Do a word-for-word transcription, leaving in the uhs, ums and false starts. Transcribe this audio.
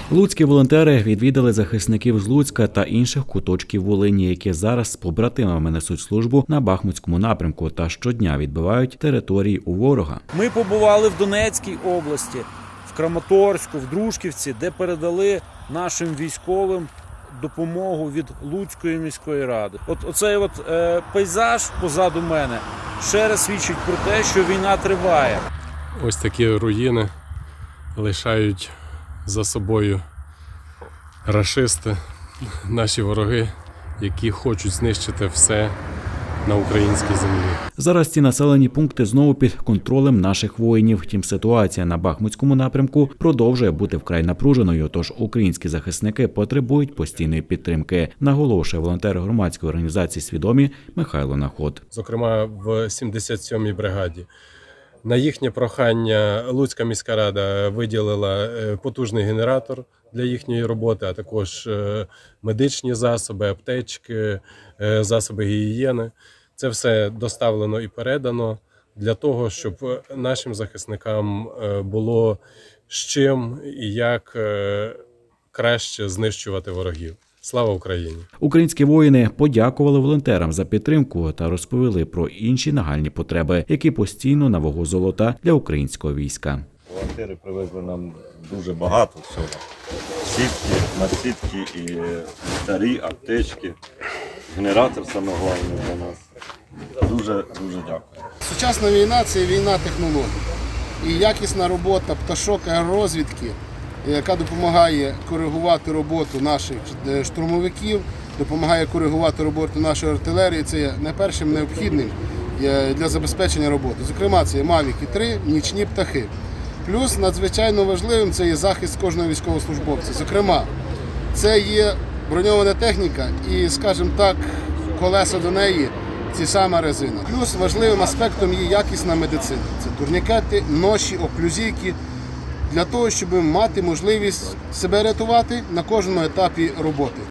Луцькі волонтери відвідали захисників з Луцька та інших куточків Волині, які зараз з побратимами несуть службу на Бахмутському напрямку та щодня відбивають території у ворога. Ми побували в Донецькій області, в Краматорську, в Дружківці, де передали нашим військовим допомогу від Луцької міської ради. От оцей от е, пейзаж позаду мене ще раз свідчить про те, що війна триває. Ось такі руїни лишають за собою рашисти, наші вороги, які хочуть знищити все на українській землі. Зараз ці населені пункти знову під контролем наших воїнів. Втім, ситуація на Бахмутському напрямку продовжує бути вкрай напруженою, тож українські захисники потребують постійної підтримки, наголошує волонтер громадської організації «Свідомі» Михайло Наход. Зокрема, в сімдесят сьомій бригаді. На їхнє прохання Луцька міська рада виділила потужний генератор для їхньої роботи, а також медичні засоби, аптечки, засоби гігієни. Це все доставлено і передано для того, щоб нашим захисникам було з чим і як краще знищувати ворогів. Слава Україні! Українські воїни подякували волонтерам за підтримку та розповіли про інші нагальні потреби, які постійно на вагу золота для українського війська. Волонтери привезли нам дуже багато всього. Сітки, насітки і старі аптечки. Генератор саме головне для нас. Дуже, дуже дякую. Сучасна війна – це війна технологій. І якісна робота пташок аеророзвідки, яка допомагає коригувати роботу наших штурмовиків, допомагає коригувати роботу нашої артилерії, це є найпершим необхідним для забезпечення роботи. Зокрема, це є Мавіки три, нічні птахи. Плюс надзвичайно важливим це є захист кожного військовослужбовця. Зокрема, це є броньована техніка і, скажімо так, колеса до неї – ці сама резина. Плюс важливим аспектом є якісна медицина. Це турнікети, ноші, оклюзійки, для того, щоб мати можливість себе рятувати на кожному етапі роботи.